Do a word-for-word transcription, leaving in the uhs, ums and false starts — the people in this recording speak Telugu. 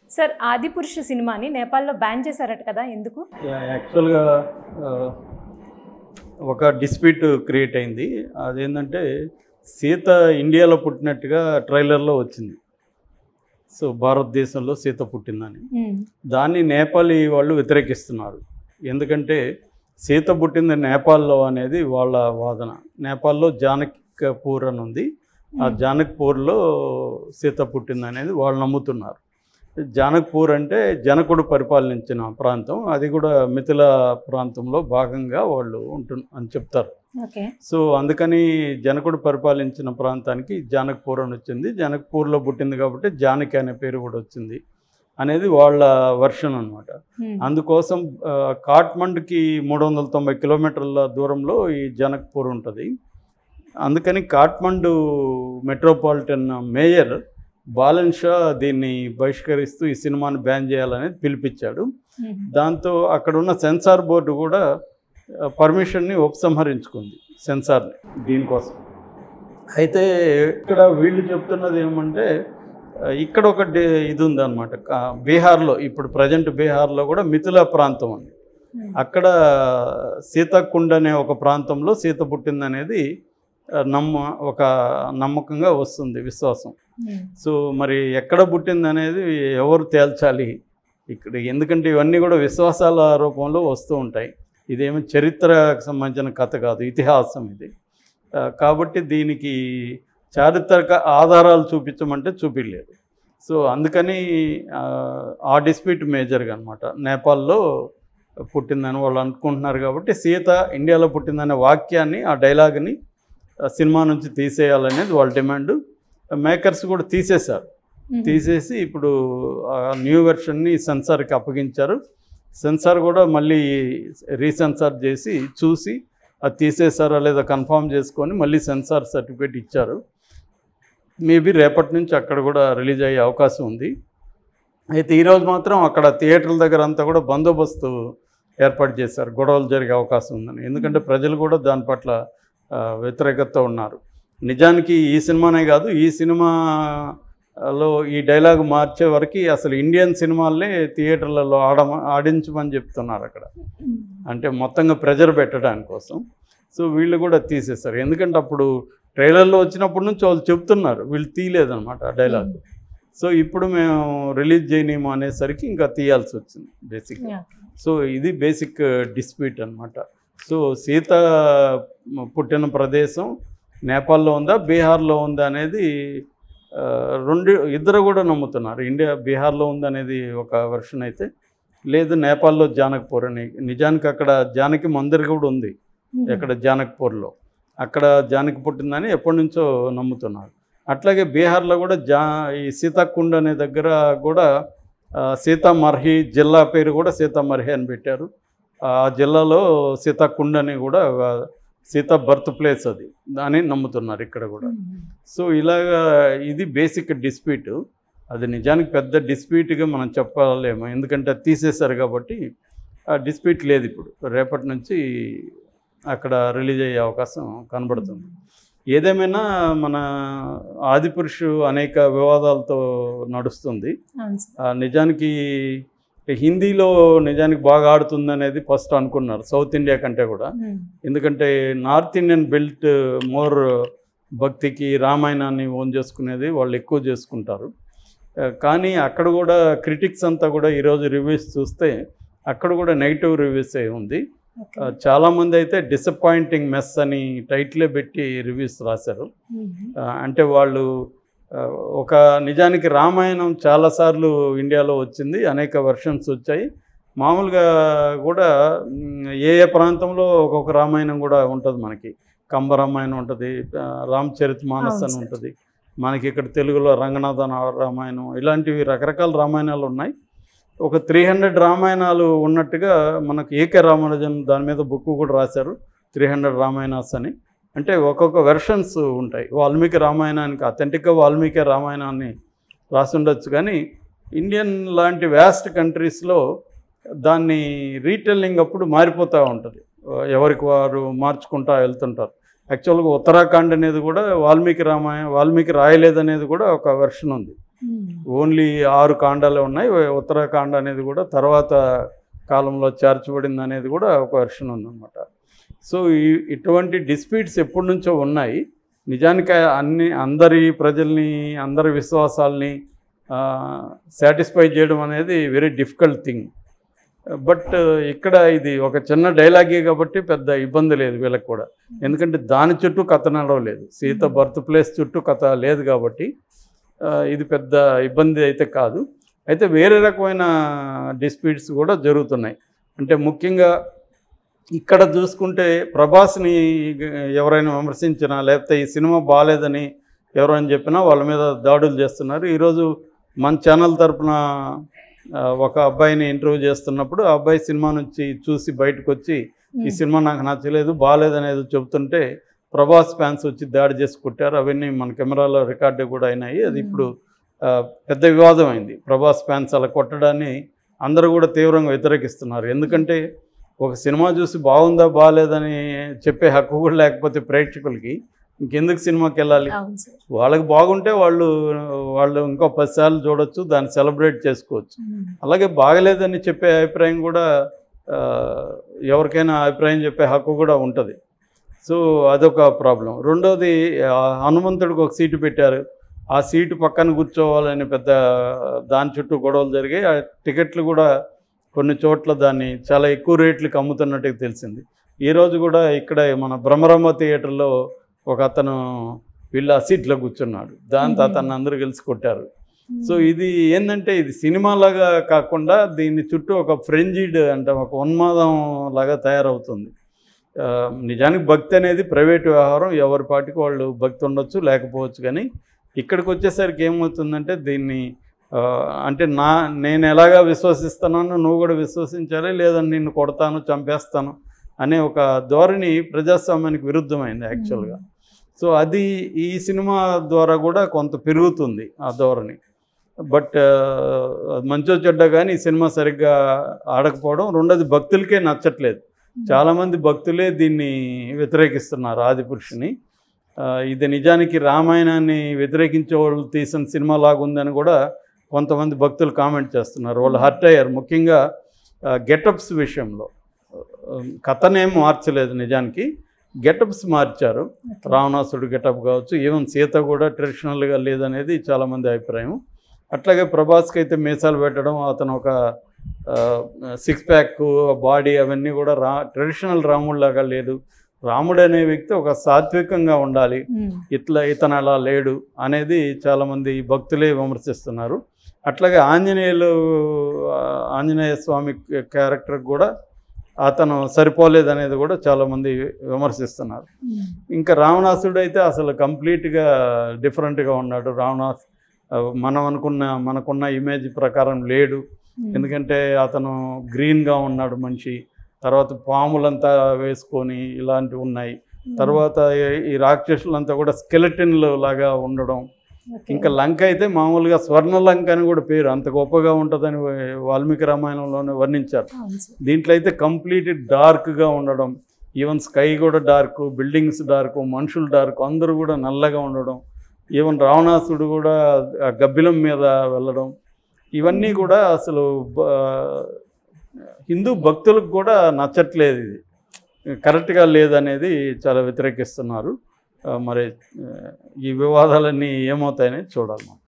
సార్ ఆదిపురుషు సినిమాని నేపాల్లో బ్యాన్ చేశారట కదా, ఎందుకు? యాక్చువల్గా ఒక డిస్ప్యూట్ క్రియేట్ అయింది. అదేంటంటే సీత ఇండియాలో పుట్టినట్టుగా ట్రైలర్లో వచ్చింది. సో భారతదేశంలో సీత పుట్టిందని దాన్ని నేపాలీ వాళ్ళు వ్యతిరేకిస్తున్నారు. ఎందుకంటే సీత పుట్టింది నేపాల్లో అనేది వాళ్ళ వాదన. నేపాల్లో జానకిపూర్ అని ఉంది. ఆ జానక్పూర్లో సీత పుట్టింది అనేది వాళ్ళు నమ్ముతున్నారు. జానక్పూర్ అంటే జనకుడు పరిపాలించిన ప్రాంతం, అది కూడా మిథిల ప్రాంతంలో భాగంగా వాళ్ళు ఉంటు అని చెప్తారు. సో అందుకని జనకుడు పరిపాలించిన ప్రాంతానికి జానక్పూర్ అని వచ్చింది. జనక్పూర్లో పుట్టింది కాబట్టి జానకి అనే పేరు కూడా వచ్చింది అనేది వాళ్ళ వర్షన్ అనమాట. అందుకోసం కాఠ్మండ్కి మూడు వందల తొంభై కిలోమీటర్ల దూరంలో ఈ జనక్పూర్ ఉంటుంది. అందుకని కాఠ్మండు మెట్రోపాలిటన్ మేయర్ బాలన్ షా దీన్ని బహిష్కరిస్తూ ఈ సినిమాని బ్యాన్ చేయాలనేది పిలిపించాడు. దాంతో అక్కడ ఉన్న సెన్సార్ బోర్డు కూడా పర్మిషన్ని ఉపసంహరించుకుంది, సెన్సార్ని దీనికోసం. అయితే ఇక్కడ వీళ్ళు చెప్తున్నది ఏమంటే ఇక్కడ ఒక ఇది ఉందన్నమాట. బీహార్లో ఇప్పుడు ప్రజెంట్ బీహార్లో కూడా మిథిలా ప్రాంతం ఉంది. అక్కడ సీతాకుండ్ అనే ఒక ప్రాంతంలో సీత పుట్టిందనేది నమ్మ ఒక నమ్మకంగా వస్తుంది, విశ్వాసం. సో మరి ఎక్కడ పుట్టింది అనేది ఎవరు తేల్చాలి ఇక్కడ, ఎందుకంటే ఇవన్నీ కూడా విశ్వాసాల రూపంలో వస్తూ ఉంటాయి. ఇదేమి చరిత్రకు సంబంధించిన కథ కాదు, ఇతిహాసం ఇది. కాబట్టి దీనికి చారిత్రక ఆధారాలు చూపించమంటే చూపించలేదు. సో అందుకని ఆ డిస్ప్యూట్ మేజర్గా అనమాట. నేపాల్లో పుట్టిందని వాళ్ళు అనుకుంటున్నారు కాబట్టి సీత ఇండియాలో పుట్టిందనే వాక్యాన్ని, ఆ డైలాగ్ని సినిమా నుంచి తీసేయాలనేది వాళ్ళ డిమాండ్. మేకర్స్ కూడా తీసేశారు. తీసేసి ఇప్పుడు న్యూ వెర్షన్ని సెన్సార్కి అప్పగించారు. సెన్సార్ కూడా మళ్ళీ రీసెన్సార్ చేసి చూసి అది తీసేసారా లేదా కన్ఫర్మ్ చేసుకొని మళ్ళీ సెన్సార్ సర్టిఫికేట్ ఇచ్చారు. మేబీ రేపటి నుంచి అక్కడ కూడా రిలీజ్ అయ్యే అవకాశం ఉంది. అయితే ఈరోజు మాత్రం అక్కడ థియేటర్ల దగ్గర అంతా కూడా బందోబస్తు ఏర్పాటు చేశారు, గొడవలు జరిగే అవకాశం ఉందని. ఎందుకంటే ప్రజలు కూడా దాని పట్ల వ్యతిరేకత ఉన్నారు. నిజానికి ఈ సినిమానే కాదు, ఈ సినిమాలో ఈ డైలాగ్ మార్చే వరకు అసలు ఇండియన్ సినిమాలనే థియేటర్లలో ఆడ ఆడించమని చెప్తున్నారు అక్కడ, అంటే మొత్తంగా ప్రెజర్ పెట్టడానికి కోసం. సో వీళ్ళు కూడా తీసేస్తారు. ఎందుకంటే అప్పుడు ట్రైలర్లో వచ్చినప్పటి నుంచి వాళ్ళు చెప్తున్నారు, వీళ్ళు తీయలేదన్నమాట ఆ డైలాగ్. సో ఇప్పుడు మేము రిలీజ్ చేయలేము అనేసరికి ఇంకా తీయాల్సి వచ్చింది బేసిక్గా. సో ఇది బేసిక్ డిస్ప్యూట్ అనమాట. సో సీత పుట్టిన ప్రదేశం నేపాల్లో ఉందా బీహార్లో ఉందా అనేది రెండు ఇద్దరు కూడా నమ్ముతున్నారు. ఇండియా బీహార్లో ఉందనేది ఒక వెర్షన్ అయితే, లేదు నేపాల్లో జానక్పూర్ అని. నిజానికి అక్కడ జానకి మందిర్ కూడా ఉంది, ఎక్కడ జానక్పూర్లో. అక్కడ జానకి పుట్టిందని ఎప్పటి నుంచో నమ్ముతున్నారు. అట్లాగే బీహార్లో కూడా జా ఈ సీతాకుండ్ అనే దగ్గర కూడా సీతామర్హి జిల్లా పేరు కూడా సీతామర్హి అని పెట్టారు. ఆ జిల్లాలో సీతాకుండ్ అని కూడా సీతా బర్త్ ప్లేస్ అది అని నమ్ముతున్నారు ఇక్కడ కూడా. సో ఇలాగా ఇది బేసిక్ డిస్ప్యూట్. అది నిజానికి పెద్ద డిస్ప్యూట్గా మనం చెప్పలేము, ఎందుకంటే అది తీసేశారు కాబట్టి ఆ డిస్ప్యూట్ లేదు. ఇప్పుడు రేపటి నుంచి అక్కడ రిలీజ్ అయ్యే అవకాశం కనబడుతుంది. ఏదేమైనా మన ఆదిపురుషు అనేక వివాదాలతో నడుస్తుంది. నిజానికి హిందీలో నిజానికి బాగా ఆడుతుంది అనేది ఫస్ట్ అనుకున్నారు, సౌత్ ఇండియా కంటే కూడా. ఎందుకంటే నార్త్ ఇండియన్ బెల్ట్ మోర్ భక్తికి రామాయణాన్ని ఓన్ చేసుకునేది వాళ్ళు ఎక్కువ చేసుకుంటారు. కానీ అక్కడ కూడా క్రిటిక్స్ అంతా కూడా ఈరోజు రివ్యూస్ చూస్తే అక్కడ కూడా నెగిటివ్ రివ్యూస్ ఉంది. చాలామంది అయితే డిసప్పాయింటింగ్ మెస్ అని టైటిలే పెట్టి రివ్యూస్ రాశారు. అంటే వాళ్ళు ఒక నిజానికి రామాయణం చాలాసార్లు ఇండియాలో వచ్చింది, అనేక వెర్షన్స్ వచ్చాయి. మామూలుగా కూడా ఏ ఏ ప్రాంతంలో ఒక్కొక్క రామాయణం కూడా ఉంటుంది. మనకి కంబ రామాయణం ఉంటుంది, రామచరిత మానస్ అని ఉంటుంది. మనకి ఇక్కడ తెలుగులో రంగనాథ రామాయణం, ఇలాంటివి రకరకాల రామాయణాలు ఉన్నాయి. ఒక త్రీ హండ్రెడ్ రామాయణాలు ఉన్నట్టుగా మనకు ఏకే రామానుజన్ దాని మీద బుక్ కూడా రాశారు, త్రీ హండ్రెడ్ రామాయణాస్ అని. అంటే ఒక్కొక్క వెర్షన్స్ ఉంటాయి. వాల్మీకి రామాయణానికి అథెంటిక్గా వాల్మీకి రామాయణాన్ని రాసి ఉండొచ్చు, కానీ ఇండియన్ లాంటి వ్యాస్ట్ కంట్రీస్లో దాన్ని రీటెల్లింగ్ అప్పుడు మారిపోతూ ఉంటుంది, ఎవరికి వారు మార్చుకుంటూ వెళ్తుంటారు. యాక్చువల్గా ఉత్తరాఖండ్ అనేది కూడా వాల్మీకి రామాయణ వాల్మీకి రాయలేదనేది కూడా ఒక వెర్షన్ ఉంది. ఓన్లీ ఆరు కాండాలే ఉన్నాయి. ఉత్తరాఖండ అనేది కూడా తర్వాత కాలంలో చేర్చబడింది అనేది కూడా ఒక వెర్షన్ ఉందన్నమాట. సో ఈ ఇటువంటి డిస్ప్యూట్స్ ఎప్పటి నుంచో ఉన్నాయి. నిజానికి అన్ని అందరి ప్రజల్ని అందరి విశ్వాసాలని సాటిస్ఫై చేయడం అనేది వెరీ డిఫికల్ట్ థింగ్. బట్ ఇక్కడ ఇది ఒక చిన్న డైలాగే కాబట్టి పెద్ద ఇబ్బంది లేదు వీళ్ళకి కూడా. ఎందుకంటే దాని చుట్టూ కథ నడవలేదు, సీత బర్త్ ప్లేస్ చుట్టూ కథ లేదు కాబట్టి ఇది పెద్ద ఇబ్బంది అయితే కాదు. అయితే వేరే రకమైన డిస్ప్యూట్స్ కూడా జరుగుతున్నాయి. అంటే ముఖ్యంగా ఇక్కడ చూసుకుంటే ప్రభాస్ని ఎవరైనా విమర్శించినా లేకపోతే ఈ సినిమా బాగాలేదని ఎవరైనా చెప్పినా వాళ్ళ మీద దాడులు చేస్తున్నారు. ఈరోజు మన ఛానల్ తరపున ఒక అబ్బాయిని ఇంటర్వ్యూ చేస్తున్నప్పుడు ఆ అబ్బాయి సినిమా నుంచి చూసి బయటకు వచ్చి ఈ సినిమా నాకు నచ్చలేదు బాగాలేదు అనేది చెబుతుంటే ప్రభాస్ ఫ్యాన్స్ వచ్చి దాడి చేసి కొట్టారు. అవన్నీ మన కెమెరాలో రికార్డు కూడా అయినాయి. అది ఇప్పుడు పెద్ద వివాదం అయింది. ప్రభాస్ ఫ్యాన్స్ అలా కొట్టడాన్ని అందరూ కూడా తీవ్రంగా వ్యతిరేకిస్తున్నారు. ఎందుకంటే ఒక సినిమా చూసి బాగుందా బాగాలేదని చెప్పే హక్కు కూడా లేకపోతే ప్రేక్షకులకి ఇంకెందుకు సినిమాకి వెళ్ళాలి? వాళ్ళకి బాగుంటే వాళ్ళు వాళ్ళు ఇంకో పది సార్లు చూడొచ్చు, దాన్ని సెలబ్రేట్ చేసుకోవచ్చు. అలాగే బాగలేదని చెప్పే అభిప్రాయం కూడా ఎవరికైనా అభిప్రాయం చెప్పే హక్కు కూడా ఉంటుంది. సో అదొక ప్రాబ్లం. రెండోది హనుమంతుడికి ఒక సీటు పెట్టారు, ఆ సీటు పక్కన కూర్చోవాలని పెద్ద దాని చుట్టూ గొడవలు జరిగాయి. ఆ టికెట్లు కూడా కొన్ని చోట్ల దాన్ని చాలా ఎక్కువ రేట్లకు అమ్ముతున్నట్టుగా తెలిసింది. ఈరోజు కూడా ఇక్కడ మన బ్రహ్మరమ్మ థియేటర్లో ఒక అతను వీళ్ళ సీట్లో కూర్చున్నాడు, దాంతో అతన్ని అందరూ కలిసి కొట్టారు. సో ఇది ఏంటంటే ఇది సినిమాలాగా కాకుండా దీని చుట్టూ ఒక ఫ్రెంజిడ్ అంటే ఒక ఉన్మాదం లాగా తయారవుతుంది. నిజానికి భక్తి అనేది ప్రైవేట్ వ్యవహారం, ఎవరి పాటికి వాళ్ళు భక్తి ఉండొచ్చు లేకపోవచ్చు. కానీ ఇక్కడికి వచ్చేసరికి ఏమవుతుందంటే దీన్ని అంటే నా నేను ఎలాగా విశ్వసిస్తున్నానో నువ్వు కూడా విశ్వసించాలి, లేదని నిన్ను కొడతాను చంపేస్తాను అనే ఒక ధోరణి ప్రజాస్వామ్యానికి విరుద్ధమైంది యాక్చువల్గా. సో అది ఈ సినిమా ద్వారా కూడా కొంత పెరుగుతుంది ఆ ధోరణి. బట్ మంచో చెడ్డ కానీ ఈ సినిమా సరిగ్గా ఆడకపోవడం, రెండోది భక్తులకే నచ్చట్లేదు. చాలామంది భక్తులే దీన్ని వ్యతిరేకిస్తున్నారు ఆదిపురుషుని. ఇది నిజానికి రామాయణాన్ని వ్యతిరేకించే వాళ్ళు తీసిన సినిమా లాగుందని కూడా కొంతమంది భక్తులు కామెంట్ చేస్తున్నారు. వాళ్ళు హర్ట్ అయ్యారు. ముఖ్యంగా గెటప్స్ విషయంలో కథనేం మార్చలేదు, నిజానికి గెటప్స్ మార్చారు. రావణాసుడు గెటప్ కావచ్చు, ఈవెన్ సీత కూడా ట్రెడిషనల్గా లేదనేది చాలామంది అభిప్రాయం. అట్లాగే ప్రభాస్కి అయితే మీసాలు పెట్టడం, అతను ఒక సిక్స్ ప్యాక్ బాడీ అవన్నీ కూడా రా ట్రెడిషనల్ రాముడిలాగా లేదు. రాముడు అనే వ్యక్తి ఒక సాత్వికంగా ఉండాలి, ఇట్లా ఇతను అలా లేడు అనేది చాలామంది భక్తులే విమర్శిస్తున్నారు. అట్లాగే ఆంజనేయులు ఆంజనేయ స్వామి క్యారెక్టర్ కూడా అతను సరిపోలేదు అనేది కూడా చాలామంది విమర్శిస్తున్నారు. ఇంకా రావణాసుడు అయితే అసలు కంప్లీట్గా డిఫరెంట్గా ఉన్నాడు. రావణాసు మనం అనుకున్న మనకున్న ఇమేజ్ ప్రకారం లేడు. ఎందుకంటే అతను గ్రీన్గా ఉన్నాడు మనిషి, తర్వాత పాములంతా వేసుకొని ఇలాంటివి ఉన్నాయి. తర్వాత ఈ రాక్షసులంతా కూడా స్కెలెటన్లు లాగా ఉండడం. ఇంకా లంక అయితే మామూలుగా స్వర్ణ లంక అని కూడా పేరు, అంత గొప్పగా ఉంటుందని వాల్మీకి రామాయణంలోనే వర్ణించారు. దీంట్లో అయితే కంప్లీట్ డార్క్గా ఉండడం, ఈవెన్ స్కై కూడా డార్క్, బిల్డింగ్స్ డార్క్, మనుషులు డార్క్, అందరూ కూడా నల్లగా ఉండడం. ఈవెన్ రావణాసుడు కూడా గబ్బిలం మీద వెళ్ళడం, ఇవన్నీ కూడా అసలు హిందూ భక్తులకు కూడా నచ్చట్లేదు. ఇది కరెక్ట్గా లేదనేది చాలా వ్యతిరేకిస్తున్నారు. మరి ఈ వివాదాలన్నీ ఏమవుతాయని చూడాలి మనం.